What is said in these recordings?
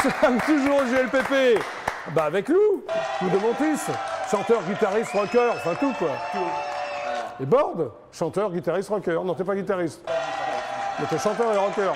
Toujours JLPP. Bah avec Lou de Montis. Chanteur, guitariste, rocker, enfin tout quoi. Et Borde, chanteur, guitariste, rocker. Non, t'es pas guitariste. Mais t'es chanteur et rocker.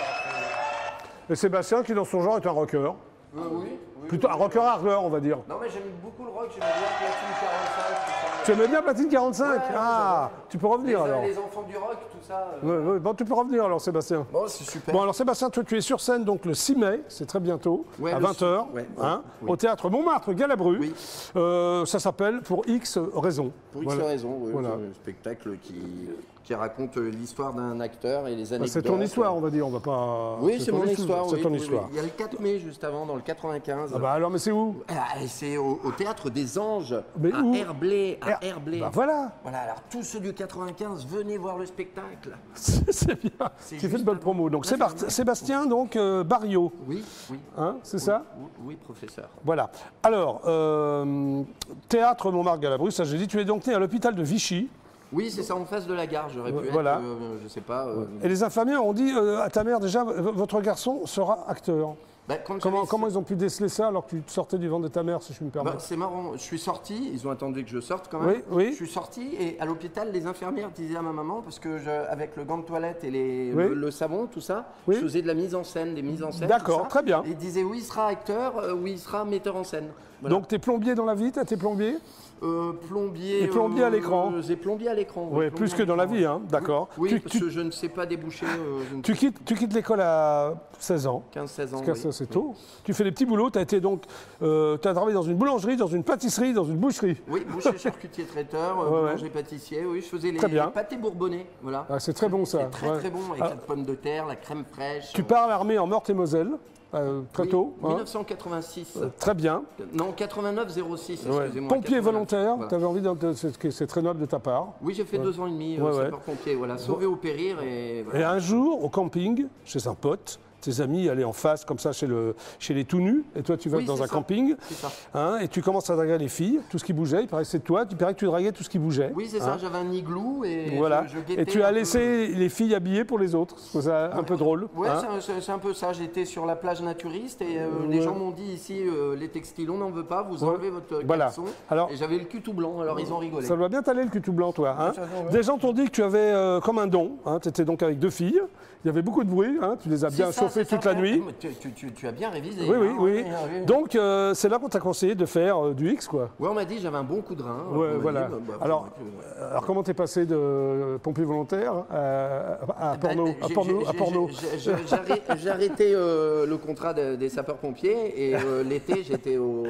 Et Sébastien, qui dans son genre est un rocker. Oui. Plutôt un rocker hardcore, on va dire. Non, mais j'aime beaucoup le rock, j'aimais bien Platine 45, tout ça. Tu aimais bien Platine 45 Ouais, ah, tu peux revenir alors. Les enfants du rock, tout ça. Oui, bon, tu peux revenir alors, Sébastien. Bon, c'est super. Bon, alors Sébastien, toi, tu es sur scène donc le 6 mai, c'est très bientôt, Ouais, à 20h, au théâtre Montmartre, Galabru. Oui. Ça s'appelle Pour X raisons. Pour X raisons, oui. Voilà. C'est un spectacle qui raconte l'histoire d'un acteur et les anecdotes. C'est ton histoire, on va dire, on va pas... Oui, c'est mon histoire. C'est ton histoire. Il y a le 4 mai juste avant, dans le 95. Ah bah alors, mais c'est où? C'est au Théâtre des Anges, mais à où? Herblay. Bah voilà. Voilà, alors tous ceux du 95, venez voir le spectacle. C'est bien, tu fais de bonne promo. Donc Sébastien, donc Barriot. Oui. Hein, c'est ça? Oui, professeur. Voilà. Alors, théâtre Montmartre Galabru, ça j'ai dit, tu es donc né à l'hôpital de Vichy. Oui, c'est ça, en face de la gare. J'aurais pu voilà. être, je sais pas. Et les infirmières ont dit à ta mère déjà, votre garçon sera acteur. Bah, comment ils ont pu déceler ça alors que tu sortais du ventre de ta mère, si je me permets? C'est marrant, je suis sorti, ils ont attendu que je sorte quand même. Oui. Je suis sorti et à l'hôpital, les infirmières disaient à ma maman, parce que avec le gant de toilette et le savon, tout ça, je faisais de la mise en scène, des mises en scène. D'accord, très bien. Et ils disaient oui, il sera acteur, oui, il sera metteur en scène. Voilà. Donc tu es plombier dans la vie, t'es plombier? Plombier. Et plombier à l'écran. J'ai plombier à l'écran. Oui, plus que dans la vie, hein, d'accord. Oui, parce que je ne sais pas déboucher. Tu quittes l'école à 16 ans. 15-16 ans. C'est tôt. Tu fais des petits boulots, tu as travaillé dans une boulangerie, dans une pâtisserie, dans une boucherie. Oui, boucher, charcutier, traiteur, boulanger, pâtissier. Oui, je faisais les pâtés bourbonnais. Voilà. Ah, c'est très bon ça. C'est très bon avec la pomme de terre, la crème fraîche. Tu pars à l'armée en Meurthe-et-Moselle. Très tôt. 1986. Très bien. Non, 89-06, excusez-moi. Pompier volontaire, tu avais envie c'est très noble de ta part. Oui, j'ai fait 2 ans et demi sapeur-pompier, voilà, sauvé au périr. Et un jour, au camping, chez un pote, tes amis allaient en face, comme ça, chez les tout nus, et toi, tu vas dans un camping, et tu commences à draguer les filles, tout ce qui bougeait, il paraît que c'est toi, il paraît que tu draguais tout ce qui bougeait. Oui, c'est ça, j'avais un igloo, et voilà. je guettais. Et tu as laissé les filles habillées pour les autres, c'est un peu drôle. Oui, c'est un peu ça, j'étais sur la plage naturiste, et les gens m'ont dit ici, les textiles, on n'en veut pas, vous enlevez votre caleçon, et j'avais le cul tout blanc, alors ils ont rigolé. Ça doit bien t'aller le cul tout blanc, toi. Hein. Des gens t'ont dit que tu avais comme un don, tu étais donc avec 2 filles, il y avait beaucoup de bruit, tu les as bien chauffées toute la nuit. Tu as bien révisé. Oui. Donc, c'est là qu'on t'a conseillé de faire du X, quoi. Oui, on m'a dit que j'avais un bon coup de rein. Voilà. Alors, comment t'es passé de pompier volontaire à porno? J'ai arrêté le contrat des sapeurs-pompiers et l'été, j'étais au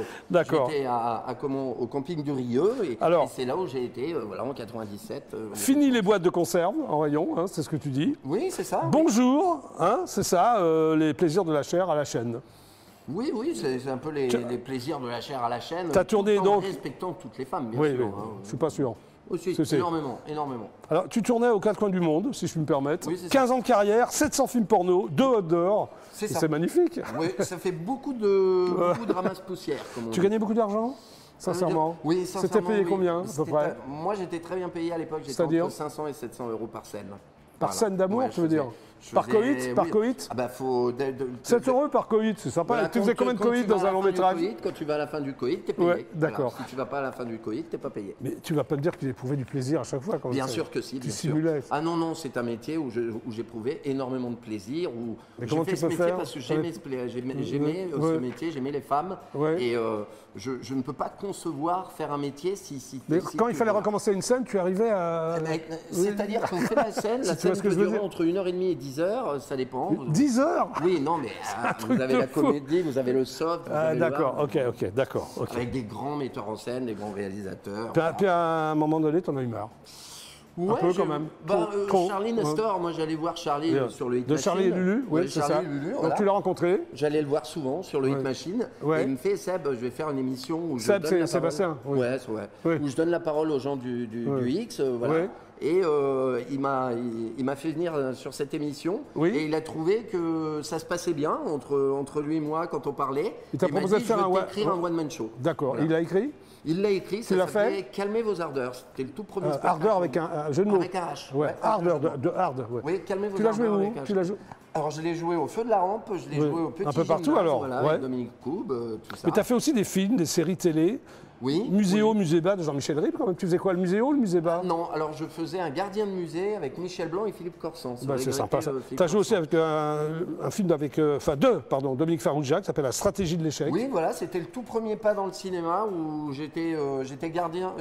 camping du Rieux. Et c'est là où j'ai été, en 97. Fini les boîtes de conserve en rayon, c'est ce que tu dis. Oui, c'est ça. Bonjour, c'est ça, les plaisirs de la chair à la chaîne. Oui, c'est un peu les plaisirs de la chair à la chaîne. Tu as tourné donc. En respectant toutes les femmes, bien sûr. Oui, je suis pas sûr. Aussi, énormément. Alors, tu tournais aux 4 coins du monde, si je puis me permettre. Oui, 15 ans de carrière, 700 films porno, 2 hot d'or. C'est magnifique. Oui, ça fait beaucoup de ramasse-poussière. Tu gagnais beaucoup d'argent? Sincèrement? Oui, sincèrement. C'était payé combien, à peu près? Moi, j'étais très bien payé à l'époque. J'étais entre 500 et 700 euros par scène. Par scène d'amour, tu veux dire? Par coït? Par coït? Ah bah faut... 7 € par coït, c'est sympa. Voilà, tu faisais combien de coït dans un long métrage? Quand tu vas à la fin du coït, t'es payé. Ouais, d'accord. Si tu vas pas à la fin du coït, t'es pas payé. Mais tu vas pas me dire que tu éprouvais du plaisir à chaque fois quand Bien sûr que si, tu simulais. Ah non, c'est un métier où j'éprouvais énormément de plaisir. Mais comment tu peux faire? Parce que j'aimais ce métier, j'aimais les femmes. Et je ne peux pas concevoir faire un métier si mais quand il fallait recommencer une scène, tu arrivais à... C'est-à-dire qu'on fait la scène peut durer entre 1h30 et 10 heures, ça dépend. 10 heures? Oui, non, mais vous avez la comédie, vous avez le soft. D'accord, ok, d'accord. Avec des grands metteurs en scène, des grands réalisateurs. Puis à un moment donné, t'en as eu marre. Ouais, un peu quand même. Charlie Nestor, moi j'allais voir Charlie sur le Hit Machine. De Charlie et Lulu, oui, c'est ça. Donc tu l'as rencontré? J'allais le voir souvent sur le Hit Machine. Et il me fait, Seb, je vais faire une émission où je Seb, donne la Sébastien. où je donne la parole aux gens du X, voilà. Et il m'a fait venir sur cette émission. Oui. Et il a trouvé que ça se passait bien entre lui et moi quand on parlait. Il t'a proposé de faire un one-man show. D'accord. Voilà. Il a écrit? Il l'a écrit, ça s'appelait Calmez vos ardeurs. C'était le tout premier spectacle. Ardeur avec un jeu de mots. Avec un H. Ouais, ardeur, de hard. Ouais. Oui, Calmez vos ardeurs. Tu l'as joué où? Tu l'as joué? Alors, je l'ai joué au Feu de la Rampe, je l'ai joué au Petit Un peu partout alors. Voilà, avec Dominique Coub, tout ça. Mais tu as fait aussi des films, des séries télé. Oui. Muséo, musée bas de Jean-Michel Ribes quand même. Tu faisais quoi, le muséo ou le musée bas? Non, alors je faisais un gardien de musée avec Michel Blanc et Philippe Corsan. C'est sympa ça. Tu as joué aussi avec un film avec, Dominique Farrugia qui s'appelle La stratégie de l'échec. Oui, voilà, c'était le tout premier pas dans le cinéma où j'étais gardien,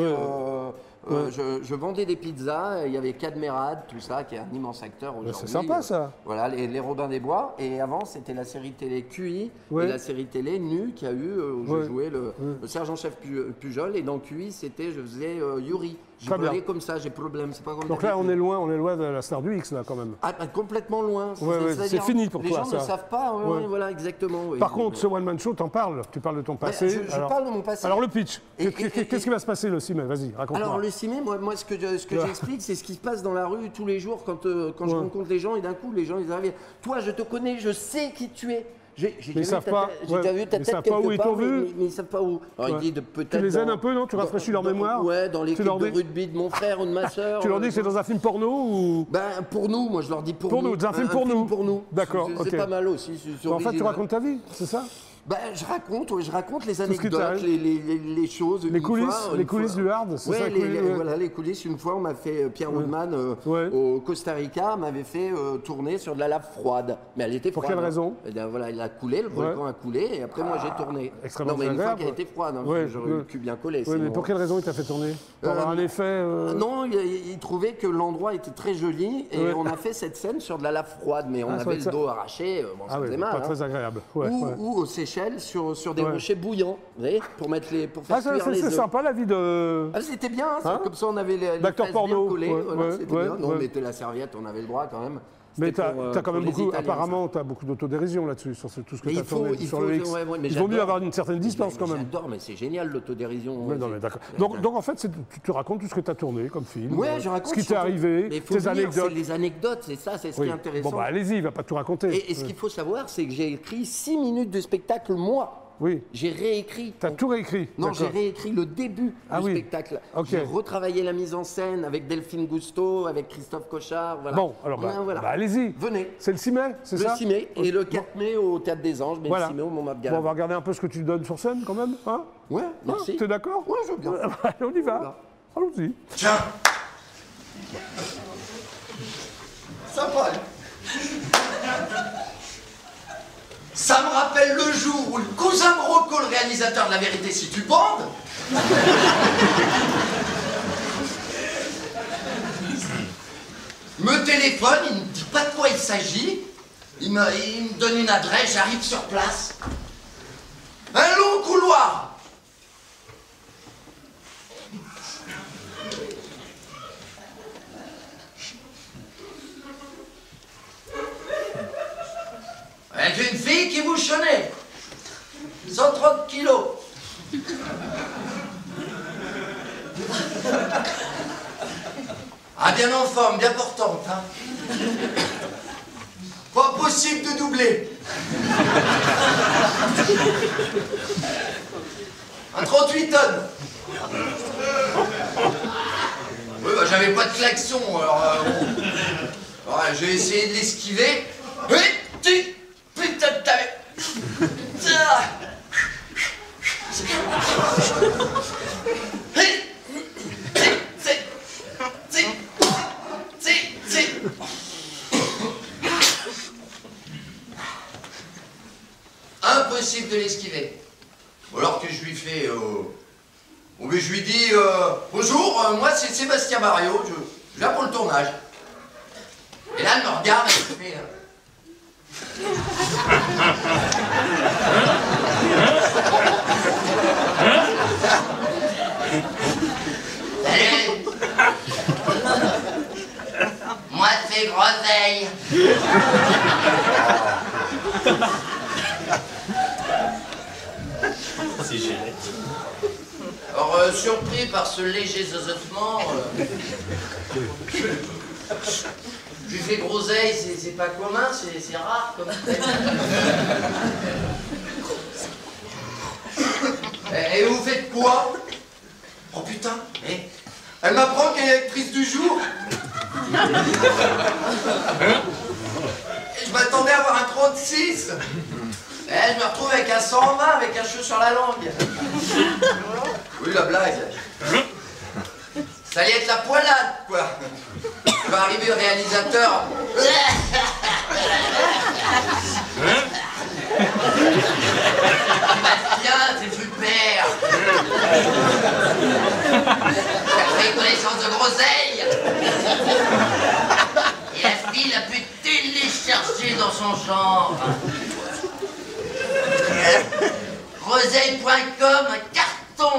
je vendais des pizzas, il y avait Cadmerade, tout ça, qui est un immense acteur aujourd'hui. C'est sympa ça. Voilà, les Robins des Bois. Et avant, c'était la série télé QI et la série télé Nu qui a eu, où je jouais le sergent-chef Pujol. Et dans QI, je faisais Yuri. Je parlais comme ça, j'ai problème. C'est pas comme donc là, on est loin de la star du X là quand même. Ah, complètement loin. C'est fini pour toi. Les gens ne savent pas. Voilà, exactement. Par contre, ce one man show, t'en parles. Tu parles de ton passé. Je parle de mon passé. Alors le pitch. Qu'est-ce qui va se passer le 6 mai? Vas-y, raconte-moi. Alors le 6 mai, moi ce que j'explique, c'est ce qui se passe dans la rue tous les jours quand je rencontre les gens et d'un coup les gens ils arrivent. Toi, je te connais, je sais qui tu es. J'ai déjà vu ta tête quelque part, mais ils ne savent pas où. Alors, ils disent peut-être. Tu les aides un peu, non? Tu rafraîchis leur mémoire? Ouais, dans l'équipe de rugby de mon frère ou de ma soeur. Tu leur dis que c'est dans un film porno ou? Ben, pour nous, moi je leur dis pour nous. Dans un film pour nous. D'accord, ok. C'est pas mal aussi. En fait, tu racontes ta vie, c'est ça? Ben, je raconte les anecdotes, les choses. Les coulisses du hard, c'est ça? Voilà, les coulisses. Une fois, on m'a fait, Pierre Woodman, au Costa Rica, m'avait fait tourner sur de la lave froide. Mais elle était froide. Pour quelle raison? Voilà, il a coulé, le volcan a coulé, et après, moi, j'ai tourné. Extrêmement non, mais une fois qu'elle était froide, j'aurais eu le cul bien collé. Oui, mais pour quelle raison il t'a fait tourner? Pour avoir un effet Non, il trouvait que l'endroit était très joli, et on a fait cette scène sur de la lave froide, mais on avait le dos arraché, ça faisait mal. Pas très agréable. Ou aux Seychelles, sur des rochers bouillants, vous voyez, pour faire cuire les œufs. C'est sympa la vie de... Ah, c'était bien, comme ça on avait les fesses bien collées, c'était bien. Non, on mettait la serviette, on avait le droit quand même. Mais tu as quand même beaucoup, apparemment, tu as beaucoup d'autodérision là-dessus, sur tout ce que tu as tourné sur le X. Il vaut mieux avoir une certaine distance quand même. J'adore, mais c'est génial l'autodérision. Donc en fait, tu racontes tout ce que tu as tourné comme film, ouais, je raconte ce qui t'est arrivé, tes anecdotes. C'est les anecdotes, c'est ça, c'est ce qui est intéressant. Bon, bah allez-y, il va pas tout raconter. Et ce qu'il faut savoir, c'est que j'ai écrit 6 minutes de spectacle, moi. Oui. J'ai réécrit. Tu as tout réécrit? Non, j'ai réécrit le début du spectacle. J'ai retravaillé la mise en scène avec Delphine Gousteau, avec Christophe Cochard. Voilà. Bon, alors allez-y. Venez. C'est le 6 mai, c'est ça? Le 6 mai et le 4 mai au Théâtre des Anges, mais le 6 mai au Montmartre-Gala. Bon, on va regarder un peu ce que tu donnes sur scène quand même. Hein? Ouais, merci. T'es d'accord? Ouais, je veux bien. Allez, on y va. Allons-y. Tiens. Sympa. Ça me rappelle le jour où le cousin de Rocco, le réalisateur de La Vérité si tu bandes, me téléphone, il me dit pas de quoi il s'agit, il me donne une adresse, j'arrive sur place. Un long couloir. Avec une fille qui bouchonnait. 130 kilos. Ah, bien en forme, bien portante, hein. Pas possible de doubler. Un 38 tonnes. Oui, bah j'avais pas de klaxon, alors j'ai essayé de l'esquiver. Putain de ta... Impossible de l'esquiver. Alors que je lui fais... mais je lui dis... bonjour, moi c'est Sébastien Barrio, je viens pour le tournage. Et là, elle me regarde et elle me fait... Moi c'est groseille. C'est génial. Alors Surpris par ce léger zozotement. Je lui fais groseille, c'est pas commun, c'est rare comme Et vous faites quoi? Oh putain, elle m'apprend qu'elle est actrice du jour. Je m'attendais à avoir un 36. Je me retrouve avec un 120, avec un cheveu sur la langue. Oui, la blague. Ça allait être la poilade, quoi. Va arriver le réalisateur. Bastien, c'est super. T'as pris connaissance de groseille. Et la fille a pu télécharger dans son genre. Groseille.com, un carton.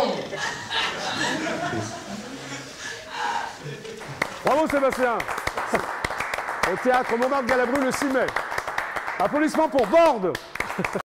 Bravo Sébastien. Au théâtre Montmartre Galabru le 6 mai. Applaudissements pour Borde.